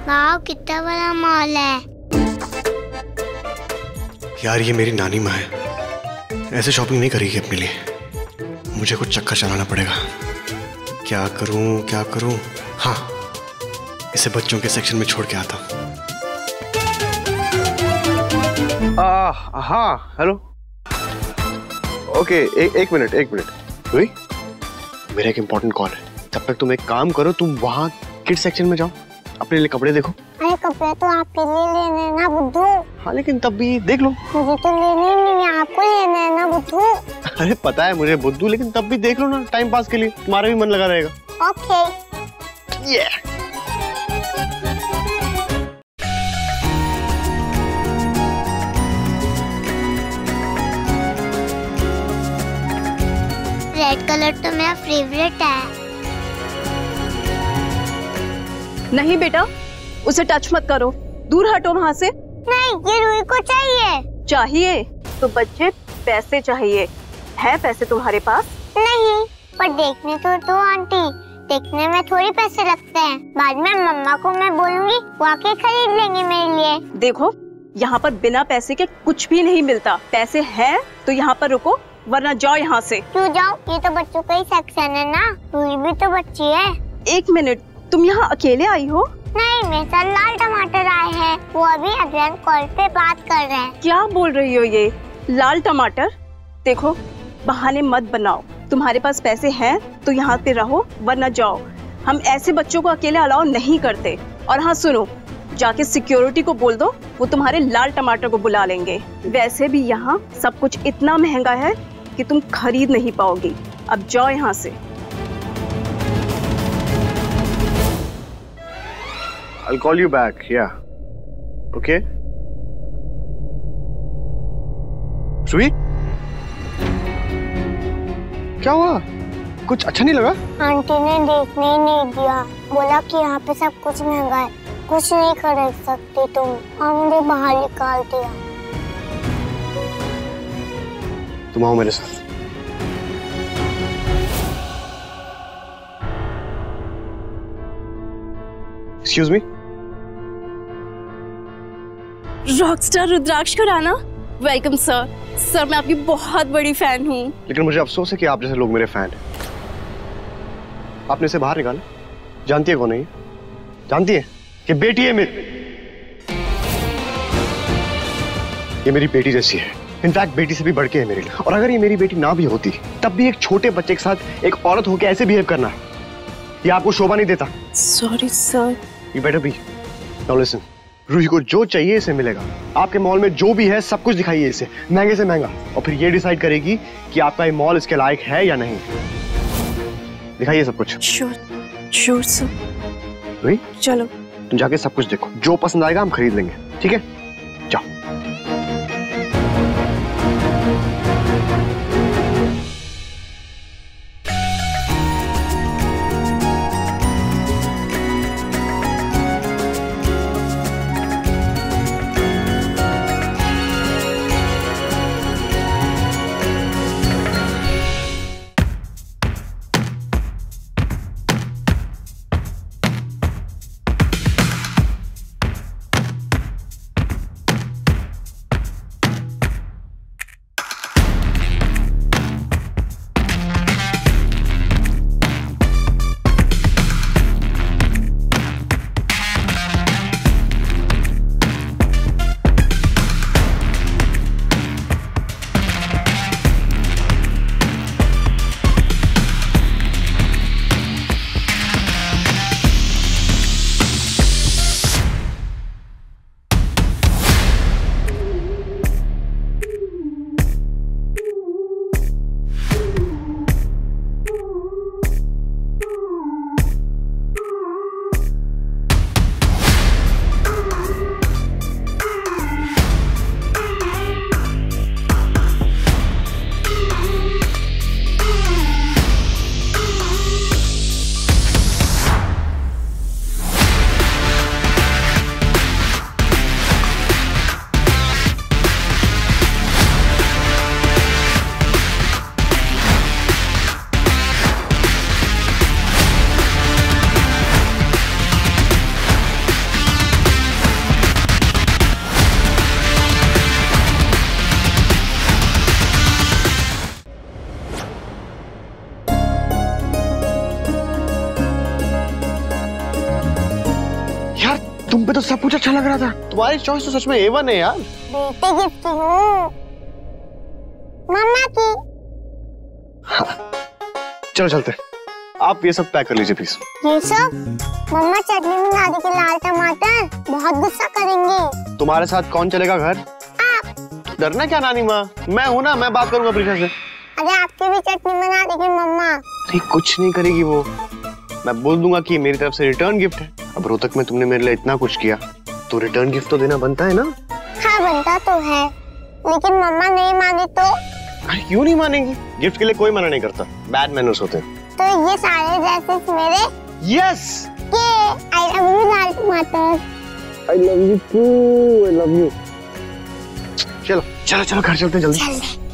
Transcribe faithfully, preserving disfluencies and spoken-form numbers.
वाह कितना बड़ा मॉल है। यार ये मेरी नानी माँ है, ऐसे शॉपिंग नहीं करेगी अपने लिए। मुझे कुछ चक्कर चलाना पड़ेगा। क्या करूं क्या करूं? हाँ, इसे बच्चों के सेक्शन में छोड़ के आता हूँ। हाँ हेलो। ओके एक एक मिनट एक मिनट रुई, मेरा एक इम्पोर्टेंट कॉल है। तब तक तुम एक काम करो, तुम वहाँ किड्स सेक्शन में जाओ, अपने लिए कपड़े देखो। अरे कपड़े तो आपके लिए लेने ना बुद्धू। हाँ लेकिन तब भी देख लो। मुझे तो लेने नहीं है, आपको लेने है ना बुद्धू। अरे पता है मुझे बुद्धू, लेकिन तब भी देख लो ना, टाइम पास के लिए तुम्हारा भी मन लगा रहेगा। ओके। yeah. रेड कलर तो मेरा फेवरेट है। नहीं बेटा, उसे टच मत करो, दूर हटो वहाँ से। नहीं, ये रूही को चाहिए। चाहिए तो बच्चे पैसे चाहिए, है पैसे तुम्हारे पास? नहीं, पर देखने तो दो आंटी, देखने में थोड़ी पैसे लगते हैं। बाद में मम्मा को मैं बोलूंगी, वो आके खरीद लेंगे मेरे लिए। देखो, यहाँ पर बिना पैसे के कुछ भी नहीं मिलता। पैसे हैं तो यहाँ पर रुको, वरना जाओ यहाँ से। क्यों जाओ? ये तो बच्चों का ही सेक्शन है ना, रूही भी तो बच्ची है। एक मिनट, तुम यहाँ अकेले आई हो? नहीं, मेरे साथ लाल टमाटर आए हैं, वो अभी अभियान कॉल पे बात कर रहे हैं। क्या बोल रही हो ये? लाल टमाटर? देखो, बहाने मत बनाओ, तुम्हारे पास पैसे हैं तो यहाँ पे रहो, वरना जाओ। हम ऐसे बच्चों को अकेले अलाउ नहीं करते। और हाँ सुनो, जाके सिक्योरिटी को बोल दो, वो तुम्हारे लाल टमाटर को बुला लेंगे। वैसे भी यहाँ सब कुछ इतना महंगा है कि तुम खरीद नहीं पाओगी। अब जाओ यहाँ से। I'll call you back. Yeah. Okay. सुई, क्या हुआ? कुछ अच्छा नहीं लगा? आंटी ने देखने ही नहीं दिया, बोला कि यहाँ पे सब कुछ महंगा है, कुछ नहीं खरीद सकती तुम, और मुझे बाहर निकाल दिया। तुम आओ मेरे साथ। Excuse me? Rockstar Rudraksh Khurana, welcome sir. Sir मैं आपकी बहुत बड़ी फैन हूँ। लेकिन मुझे अफसोस है कि आप जैसे लोग मेरे फैन हैं। आपने इसे बाहर निकाला। जानती है कौन है ये? जानती है कि बेटी है मेरी। ये मेरी बेटी जैसी है, इनफैक्ट बेटी से भी बढ़ के है मेरे लिए। और अगर ये मेरी बेटी ना भी होती, तब भी एक छोटे बच्चे के साथ एक औरत होकर ऐसे बिहेव करना, ये आपको शोभा नहीं देता। Sorry sir. You better be. Now listen. Roohi को जो चाहिए इसे मिलेगा। आपके मॉल में जो भी है सब कुछ दिखाइए इसे, महंगे से महंगा, और फिर ये डिसाइड करेगी कि आपका ये मॉल इसके लायक है या नहीं। दिखाइए सब कुछ। Sure sure sir. रूही चलो तुम जाके सब कुछ देखो, जो पसंद आएगा हम खरीद लेंगे, ठीक है? जाओ। तो सब कुछ अच्छा लग रहा था। तुम्हारी चॉइस तो सच में ए वन है यार। बेटे गिफ्ट की हूँ, मम्मा की। हाँ। चलो चलते, आप ये सब पैक कर लीजिए प्लीज। ये सब? मम्मा चटनी में डाल के लाल टमाटर, बहुत गुस्सा करेंगे। तुम्हारे साथ कौन चलेगा घर? आप। डरना क्या नानी माँ, मैं हूँ ना, मैं बात करूंगा प्रीशा से। अरे आपकी भी चटनी बना देगी मम्मा। नहीं कुछ नहीं करेगी वो, मैं बोल दूंगा कि मेरी तरफ से रिटर्न गिफ्ट है। अब रोहतक में तुमने मेरे लिए इतना कुछ किया तो रिटर्न गिफ्ट तो देना बनता है ना। हाँ बनता तो है, लेकिन मम्मा नहीं माने तो? अरे क्यों नहीं मानेंगी, गिफ्ट के लिए कोई मना नहीं करता, बैड मैनर्स होते हैं। तो ये सारे ड्रेसेस मेरे? यस। ये आई लव यू लाल टमाटर। I love you too, I love you. चलो चलो चलो घर चलते हैं जल्दी। चल।